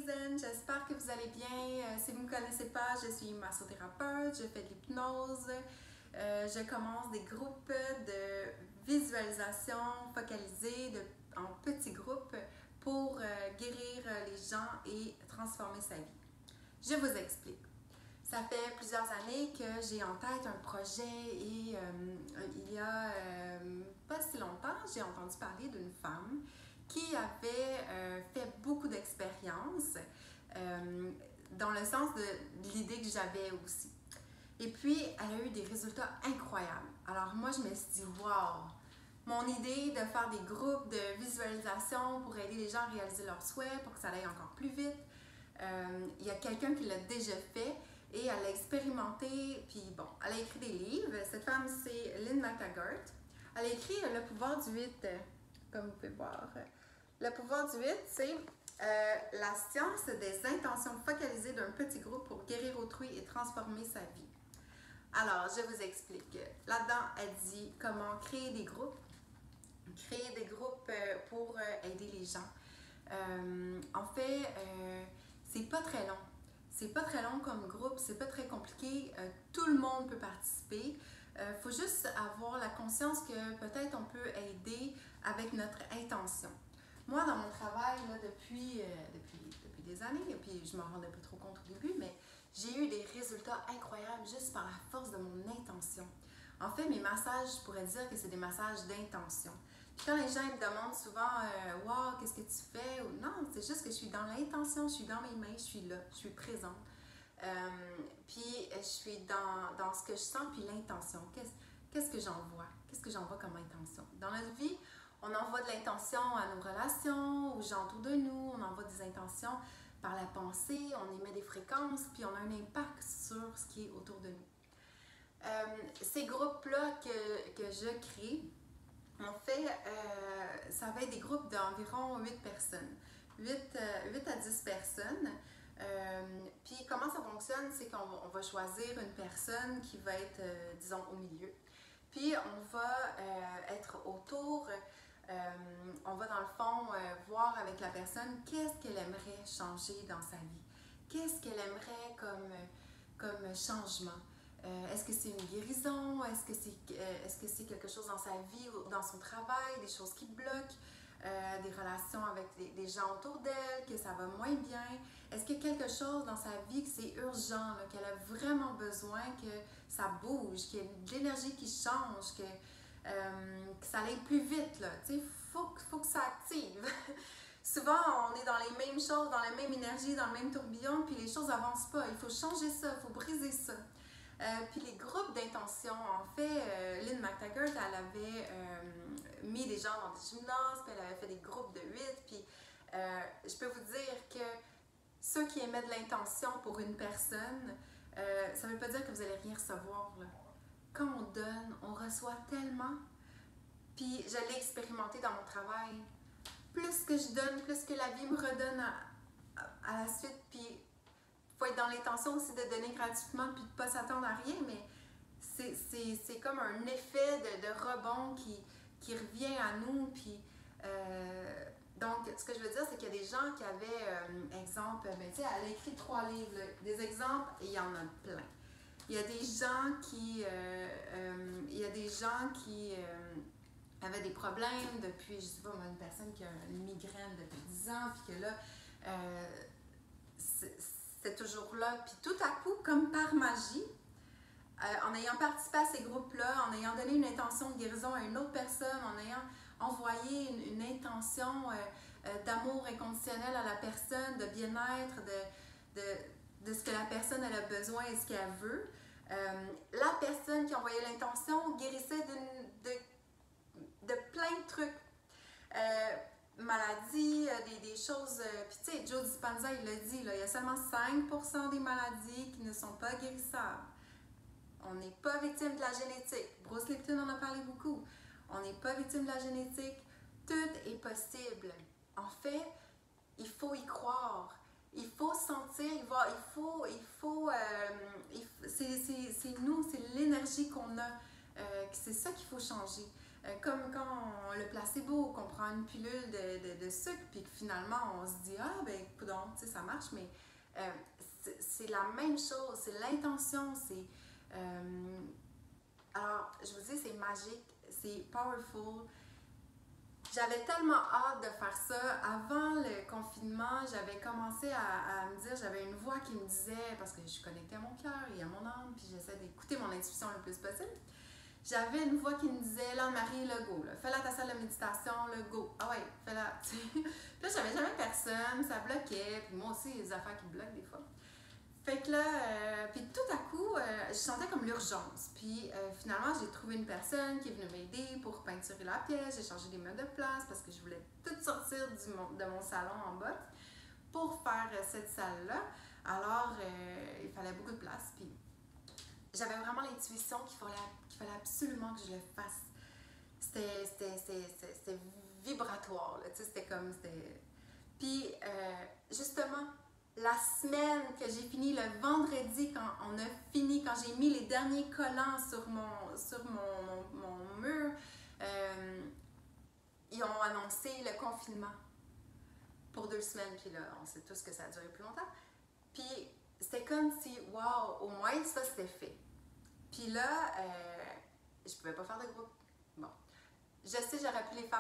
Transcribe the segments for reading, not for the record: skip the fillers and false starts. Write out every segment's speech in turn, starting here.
Zen, j'espère que vous allez bien. Si vous ne me connaissez pas, je suis massothérapeute, je fais de l'hypnose. Je commence des groupes de visualisation focalisés en petits groupes pour guérir les gens et transformer sa vie. Je vous explique. Ça fait plusieurs années que j'ai en tête un projet et il y a pas si longtemps, j'ai entendu parler d'une femme qui avait fait beaucoup d'expériences dans le sens de l'idée que j'avais aussi. Et puis, elle a eu des résultats incroyables. Alors moi, je me suis dit, wow! Mon idée de faire des groupes de visualisation pour aider les gens à réaliser leurs souhaits, pour que ça aille encore plus vite. Il y a quelqu'un qui l'a déjà fait et elle a expérimenté, puis bon, elle a écrit des livres. Cette femme, c'est Lynn McTaggart. Elle a écrit Le pouvoir du 8, comme vous pouvez voir. Le pouvoir du 8, c'est la science des intentions focalisées d'un petit groupe pour guérir autrui et transformer sa vie. Alors, je vous explique. Là-dedans, elle dit comment créer des groupes pour aider les gens. En fait, c'est pas très long. C'est pas très long comme groupe, c'est pas très compliqué. Tout le monde peut participer. Faut juste avoir la conscience que peut-être on peut aider avec notre intention. Moi, dans mon travail, là, depuis des années, et puis je m'en rendais pas trop compte au début, mais j'ai eu des résultats incroyables juste par la force de mon intention. En fait, mes massages, je pourrais dire que c'est des massages d'intention. Puis quand les gens me demandent souvent « Wow, qu'est-ce que tu fais? » ou non, c'est juste que je suis dans l'intention, je suis dans mes mains, je suis là, je suis présente. Puis je suis dans ce que je sens, puis l'intention. Qu'est-ce que j'envoie? Qu'est-ce que j'envoie comme intention? Dans notre vie, on envoie de l'intention à nos relations, aux gens autour de nous, on envoie des intentions par la pensée, on émet des fréquences, puis on a un impact sur ce qui est autour de nous. Ces groupes-là que je crée, en fait, ça va être des groupes d'environ 8 personnes, 8 à 10 personnes. Puis comment ça fonctionne, c'est qu'on va choisir une personne qui va être, disons, au milieu. Puis on va être autour, on va dans le fond voir avec la personne qu'est-ce qu'elle aimerait changer dans sa vie. Qu'est-ce qu'elle aimerait comme changement. Est-ce que c'est une guérison? Est-ce que c'est quelque chose dans sa vie ou dans son travail, des choses qui bloquent? Des relations avec des gens autour d'elle, que ça va moins bien. Est-ce qu'il y a quelque chose dans sa vie que c'est urgent, qu'elle a vraiment besoin que ça bouge, qu'il y ait de l'énergie qui change, que ça aille plus vite, là. Tu sais, faut que ça active. Souvent, on est dans les mêmes choses, dans la même énergie, dans le même tourbillon, puis les choses n'avancent pas. Il faut changer ça, il faut briser ça. Puis les groupes d'intention, en fait, Lynn McTaggart, elle avait mis des gens dans des gymnases, puis elle avait fait des groupes de 8, puis je peux vous dire que ceux qui émettent de l'intention pour une personne, ça ne veut pas dire que vous n'allez rien recevoir, là. Quand on donne, on reçoit tellement, puis je l'ai expérimenté dans mon travail. Plus que je donne, plus que la vie me redonne à la suite, puis il faut être dans l'intention aussi de donner gratuitement puis de ne pas s'attendre à rien, mais c'est comme un effet de rebond qui revient à nous. Puis, donc, ce que je veux dire, c'est qu'il y a des gens qui avaient, exemple, ben, tu sais, elle a écrit 3 livres, là, des exemples, et il y en a plein. Il y a des gens qui avaient des problèmes depuis, je sais pas, une personne qui a une migraine depuis 10 ans, puis que là, c'est toujours là. Puis tout à coup, comme par magie, en ayant participé à ces groupes-là, en ayant donné une intention de guérison à une autre personne, en ayant envoyé une intention d'amour inconditionnel à la personne, de bien-être, de ce que la personne elle a besoin et ce qu'elle veut, la personne qui a envoyé l'intention guérissait de plein de trucs. Maladies, des choses. Puis tu sais, Joe Dispenza, il l'a dit, là, il y a seulement 5% des maladies qui ne sont pas guérissables. On n'est pas victime de la génétique. Bruce Lipton en a parlé beaucoup. On n'est pas victime de la génétique. Tout est possible. En fait, il faut y croire. Il faut sentir, c'est nous, c'est l'énergie qu'on a. C'est ça qu'il faut changer. Comme quand le placebo, qu'on prend une pilule de sucre, puis que finalement on se dit, ah ben, coudonc, tu sais, ça marche, mais c'est la même chose, c'est l'intention, c'est. Alors, je vous dis, c'est magique, c'est powerful. J'avais tellement hâte de faire ça. Avant le confinement, j'avais commencé à me dire, j'avais une voix qui me disait, parce que je suis connectée à mon cœur et à mon âme, puis j'essaie d'écouter mon intuition le plus possible. J'avais une voix qui me disait, là, Marie, le go, là. Fais-la ta salle de méditation, le go. Ah ouais, fais-la. Puis là, j'avais jamais personne, ça bloquait, puis moi aussi, il y a des affaires qui me bloquent des fois. Fait que là, puis tout à coup, je sentais comme l'urgence. Puis finalement, j'ai trouvé une personne qui est venue m'aider pour peinturer la pièce. J'ai changé des meubles de place parce que je voulais tout sortir de mon salon en bas pour faire cette salle-là. Alors, il fallait beaucoup de place. Puis j'avais vraiment l'intuition qu'il fallait absolument que je le fasse. C'était vibratoire, là, tu sais, c'était comme, Puis, justement, la semaine que j'ai fini, le vendredi, quand on a fini, quand j'ai mis les derniers collants sur mon mur, ils ont annoncé le confinement pour 2 semaines. Puis là, on sait tous que ça a duré plus longtemps. Puis, c'était comme si, wow, au moins ça, c'était fait. Puis là, je pouvais pas faire de groupe. Bon. Je sais, j'aurais pu les faire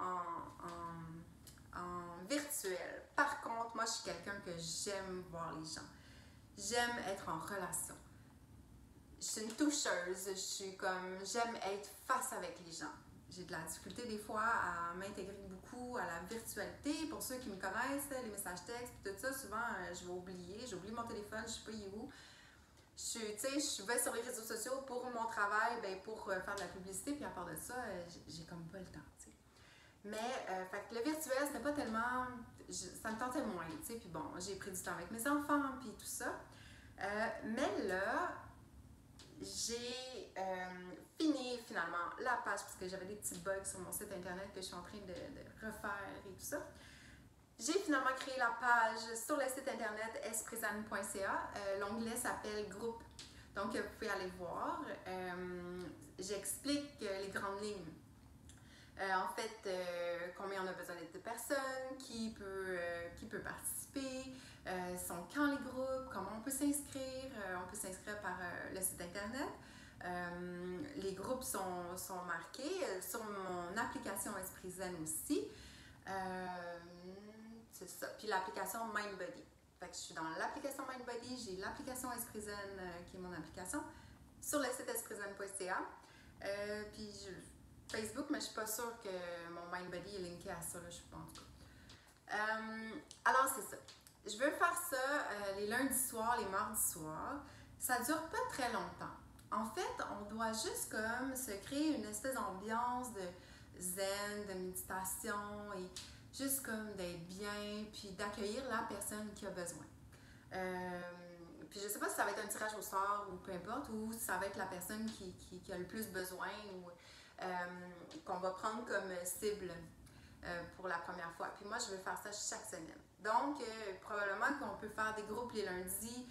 en virtuel. Par contre, moi, je suis quelqu'un que j'aime voir les gens. J'aime être en relation. Je suis une toucheuse. J'aime être face avec les gens. J'ai de la difficulté des fois à m'intégrer beaucoup à la virtualité. Pour ceux qui me connaissent, les messages textes, tout ça, souvent, je vais oublier. J'oublie mon téléphone, je sais pas où. Je vais sur les réseaux sociaux pour mon travail, ben, pour faire de la publicité, puis à part de ça, j'ai comme pas le temps, tu sais. Mais, fait que le virtuel, c'était pas tellement... ça me tentait moins, tu sais, puis bon, j'ai pris du temps avec mes enfants, puis tout ça. Mais là, j'ai fini finalement la page, parce que j'avais des petits bugs sur mon site internet que je suis en train de refaire et tout ça. J'ai finalement créé la page sur le site internet esprizane.ca. L'onglet s'appelle Groupe. Donc, vous pouvez aller voir. J'explique les grandes lignes. En fait, combien on a besoin de personnes, qui peut participer, sont quand les groupes, comment on peut s'inscrire. On peut s'inscrire par le site internet. Les groupes sont marqués sur mon application Esprizane aussi. C'est ça. Puis l'application MindBody. Fait que je suis dans l'application MindBody, j'ai l'application Esprizane qui est mon application sur le site esprizane.ca. Puis Facebook, mais je suis pas sûre que mon MindBody est linké à ça, là, je suis pas en tout cas. Alors c'est ça. Je veux faire ça les lundis soirs, les mardis soirs. Ça dure pas très longtemps. En fait, on doit juste comme se créer une espèce d'ambiance de zen, de méditation et juste comme d'être bien, puis d'accueillir la personne qui a besoin. Puis je sais pas si ça va être un tirage au sort ou peu importe, ou si ça va être la personne qui a le plus besoin ou qu'on va prendre comme cible pour la première fois. Puis moi, je veux faire ça chaque semaine. Donc, probablement qu'on peut faire des groupes les lundis.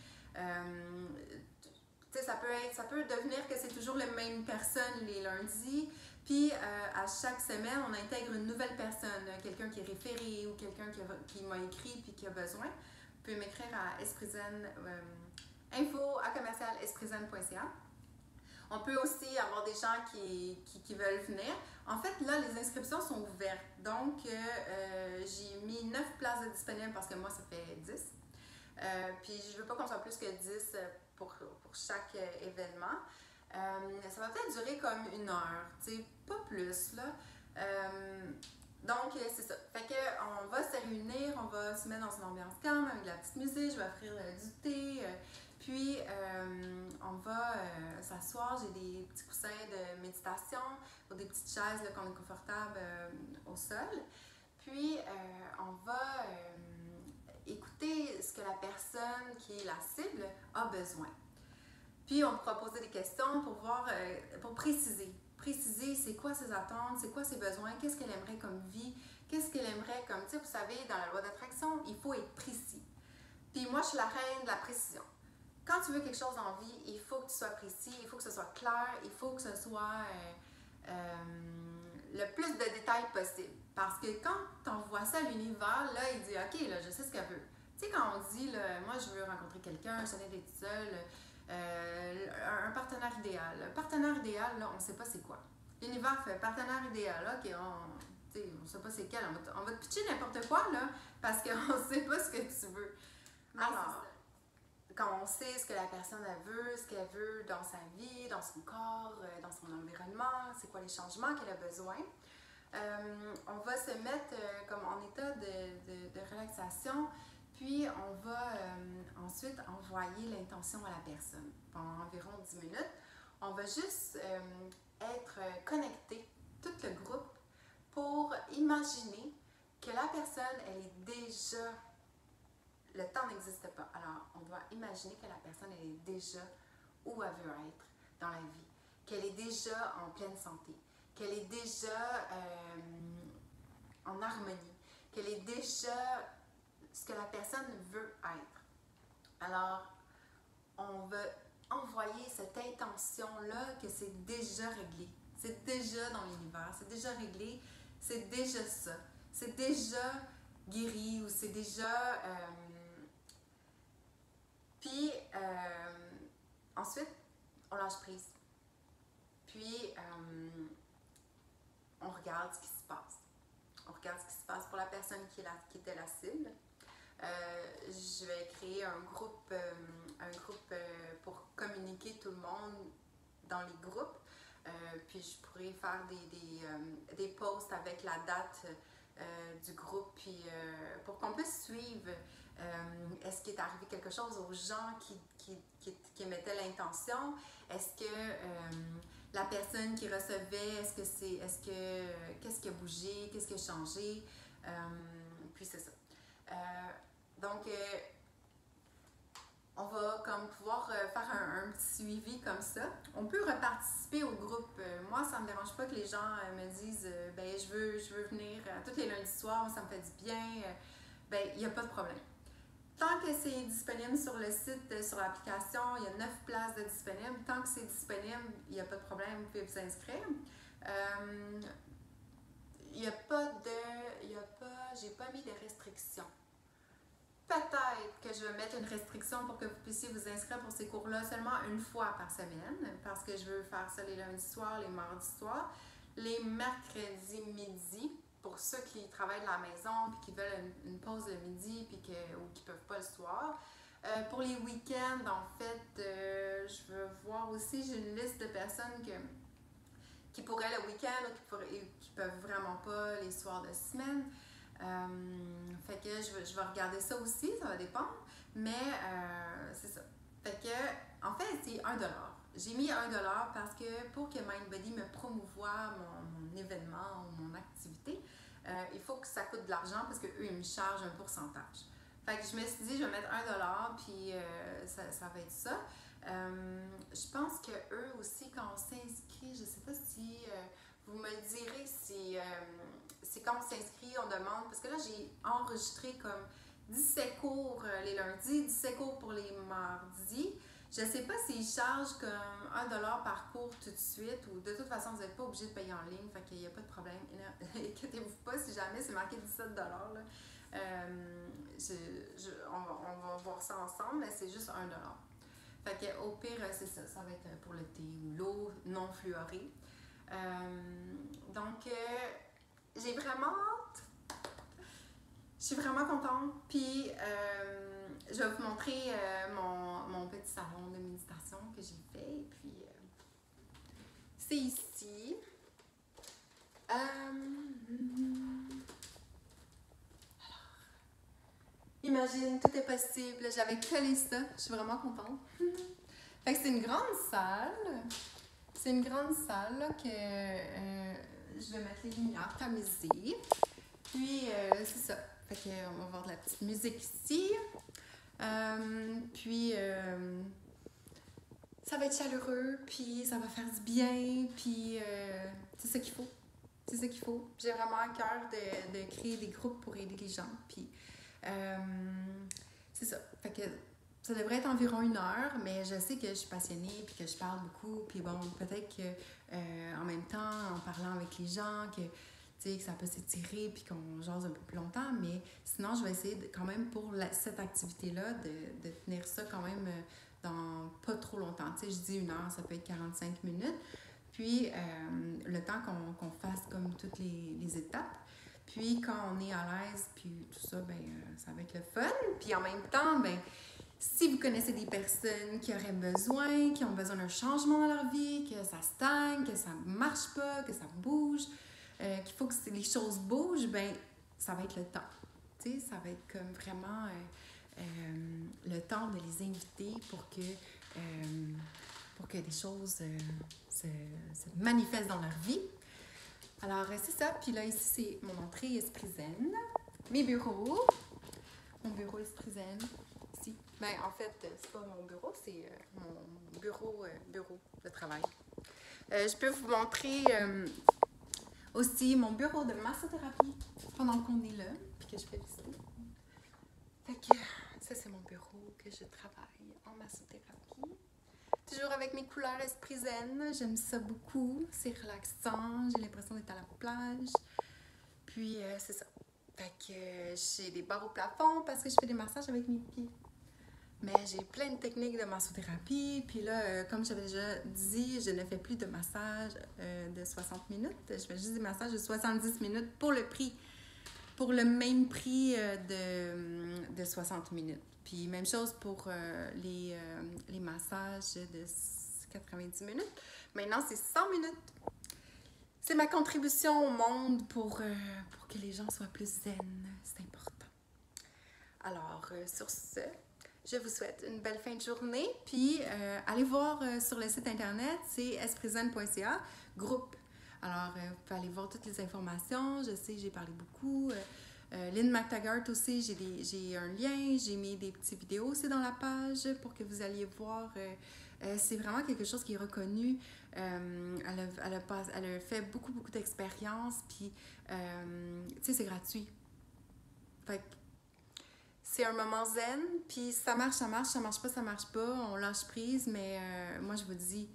Ça peut devenir que c'est toujours les mêmes personnes les lundis. Puis, à chaque semaine, on intègre une nouvelle personne, quelqu'un qui est référé ou quelqu'un qui m'a écrit puis qui a besoin. Vous pouvez m'écrire à esprizane, info@esprizane.ca. On peut aussi avoir des gens qui veulent venir. En fait, là, les inscriptions sont ouvertes. Donc, j'ai mis 9 places de disponibles parce que moi, ça fait 10. Puis, je ne veux pas qu'on soit plus que 10 pour chaque événement. Ça va peut-être durer comme 1 heure, tu sais, pas plus, là. Donc, c'est ça. Fait qu'on va se réunir, on va se mettre dans une ambiance calme avec de la petite musique, je vais offrir du thé, puis on va s'asseoir, j'ai des petits coussins de méditation ou des petites chaises là, qu'on est confortable au sol. Puis, on va écouter ce que la personne qui est la cible a besoin. Puis, on pourra poser des questions pour voir, pour préciser. Préciser c'est quoi ses attentes, c'est quoi ses besoins, qu'est-ce qu'elle aimerait comme vie, qu'est-ce qu'elle aimerait comme, tu sais, vous savez, dans la loi d'attraction, il faut être précis. Puis moi, je suis la reine de la précision. Quand tu veux quelque chose en vie, il faut que tu sois précis, il faut que ce soit clair, il faut que ce soit le plus de détails possible. Parce que quand tu envoies ça à l'univers, là, il dit « Ok, là, je sais ce qu'elle veut. » Tu sais, quand on dit « Moi, je veux rencontrer quelqu'un, je n'ai d'être seule, un partenaire idéal. » Le partenaire idéal, là, on ne sait pas c'est quoi. L'univers fait partenaire idéal. OK, on ne sait pas c'est quel. On va te pitcher n'importe quoi, là, parce qu'on ne sait pas ce que tu veux. Alors, quand on sait ce que la personne elle veut, ce qu'elle veut dans sa vie, dans son corps, dans son environnement, c'est quoi les changements qu'elle a besoin, on va se mettre comme en état de relaxation, puis on va ensuite envoyer l'intention à la personne pendant environ 10 minutes. On va juste être connecté, tout le groupe, pour imaginer que la personne, elle est déjà... Le temps n'existe pas. Alors, on doit imaginer que la personne, elle est déjà où elle veut être dans la vie, qu'elle est déjà en pleine santé, qu'elle est déjà en harmonie, qu'elle est déjà ce que la personne veut être. Alors, on va envoyer cette intention-là que c'est déjà réglé. C'est déjà dans l'univers, c'est déjà réglé, c'est déjà ça. C'est déjà guéri ou c'est déjà... Puis, ensuite, on lâche prise. Puis, on regarde ce qui se passe. On regarde ce qui se passe pour la personne qui était la cible. Je vais créer un groupe pour communiquer tout le monde dans les groupes. Puis, je pourrais faire des posts avec la date du groupe, puis pour qu'on puisse suivre est-ce qu'il est arrivé quelque chose aux gens qui émettaient l'intention, est-ce que la personne qui recevait, qu'est-ce qui a bougé, qu'est-ce qui a changé, puis c'est ça. Donc, on va comme pouvoir faire un petit suivi comme ça. On peut reparticiper au groupe. Moi, ça ne me dérange pas que les gens me disent ben je veux venir tous les lundis soirs, ça me fait du bien. Ben, il n'y a pas de problème. Tant que c'est disponible sur le site, sur l'application, il y a 9 places de disponibles. Tant que c'est disponible, il n'y a pas de problème, vous pouvez vous inscrire. J'ai pas mis de restrictions. Peut-être que je vais mettre une restriction pour que vous puissiez vous inscrire pour ces cours-là seulement une fois par semaine, parce que je veux faire ça les lundis soirs, les mardis soirs, les mercredis midi, pour ceux qui travaillent de la maison et qui veulent une pause le midi ou qui ne peuvent pas le soir. Pour les week-ends, en fait, je veux voir aussi, j'ai une liste de personnes qui pourraient le week-end ou qui peuvent vraiment pas les soirs de semaine. Fait que je vais regarder ça aussi, ça va dépendre, mais c'est ça. Fait que, en fait, c'est 1$. J'ai mis 1$ parce que pour que MindBody me promouvoie mon événement ou mon activité, il faut que ça coûte de l'argent parce qu'eux, ils me chargent un pourcentage. Fait que je me suis dit, je vais mettre 1$, puis ça va être ça. Je pense que eux aussi, quand on s'inscrit, je ne sais pas si vous me le direz si c'est quand on s'inscrit, on demande, parce que là j'ai enregistré comme 17 cours les lundis, 17 cours pour les mardis. Je ne sais pas s'ils chargent comme 1$ par cours tout de suite, ou de toute façon vous n'êtes pas obligé de payer en ligne, fait qu'il n'y a pas de problème. Inquiétez-vous pas si jamais c'est marqué 17$. Là. On va voir ça ensemble, mais c'est juste 1$. Fait que au pire, c'est ça, ça va être pour le thé ou l'eau non fluorée. Donc, j'ai vraiment hâte. Je suis vraiment contente. Puis, je vais vous montrer mon petit salon de méditation que j'ai fait. Puis, c'est ici. Imagine, tout est possible. J'avais collé ça. Je suis vraiment contente. Fait que c'est une grande salle. C'est une grande salle là, que je vais mettre les lumières tamisées. Puis, c'est ça. Fait que, on va avoir de la petite musique ici. Puis, ça va être chaleureux. Puis, ça va faire du bien. Puis, c'est ça qu'il faut. C'est ça qu'il faut. J'ai vraiment à cœur de créer des groupes pour aider les gens. Puis, c'est ça. Fait que Ça devrait être environ 1 heure, mais je sais que je suis passionnée puis que je parle beaucoup. Puis bon, peut-être que en même temps, en parlant avec les gens, que, que ça peut s'étirer puis qu'on jase un peu plus longtemps. Mais sinon, je vais essayer quand même pour cette activité-là de tenir ça quand même dans pas trop longtemps. Tu sais, je dis 1 heure, ça peut être 45 minutes. Puis le temps qu'on fasse comme toutes les étapes. Puis quand on est à l'aise, puis tout ça, ben ça va être le fun. Puis en même temps, ben si vous connaissez des personnes qui auraient besoin, qui ont besoin d'un changement dans leur vie, que ça stagne, que ça marche pas, que ça bouge, qu'il faut que les choses bougent, ben ça va être le temps. Tu sais, ça va être comme vraiment le temps de les inviter pour que les choses se manifestent dans leur vie. Alors, c'est ça. Puis là, ici, c'est mon entrée Esprit Zen. Mes bureaux. Mon bureau Esprit Zen. Ici. Ben, en fait, c'est pas mon bureau, c'est mon bureau de travail. Je peux vous montrer aussi mon bureau de massothérapie pendant qu'on est là, puis que je fais visiter. Fait que ça, c'est mon bureau que je travaille en massothérapie. Toujours avec mes couleurs Esprit Zen. J'aime ça beaucoup. C'est relaxant. J'ai l'impression d'être à la plage. Puis, c'est ça. Fait que j'ai des barres au plafond parce que je fais des massages avec mes pieds. Mais j'ai plein de techniques de massothérapie. Puis là, comme j'avais déjà dit, je ne fais plus de massage de 60 minutes. Je fais juste des massages de 70 minutes pour le même prix de 60 minutes. Puis même chose pour les massages de 90 minutes. Maintenant, c'est 100 minutes. C'est ma contribution au monde pour que les gens soient plus zen. C'est important. Alors, sur ce, je vous souhaite une belle fin de journée. Puis, allez voir sur le site internet, c'est espritzen.ca, groupe. Alors, vous pouvez aller voir toutes les informations. Je sais, j'ai parlé beaucoup. Lynn McTaggart aussi, j'ai un lien, j'ai mis des petites vidéos aussi dans la page pour que vous alliez voir. C'est vraiment quelque chose qui est reconnu. Elle a fait beaucoup d'expériences, puis tu sais, c'est gratuit. Fait que c'est un moment zen, puis ça marche pas, on lâche prise, mais moi je vous dis,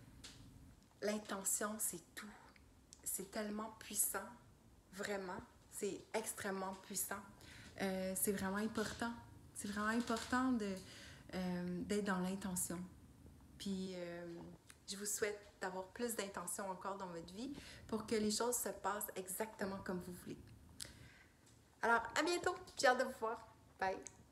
l'intention c'est tout. C'est tellement puissant, vraiment. C'est extrêmement puissant. C'est vraiment important. C'est vraiment important d'être dans l'intention. Puis, je vous souhaite d'avoir plus d'intention encore dans votre vie pour que les choses se passent exactement comme vous voulez. Alors, à bientôt. J'ai hâte de vous voir. Bye.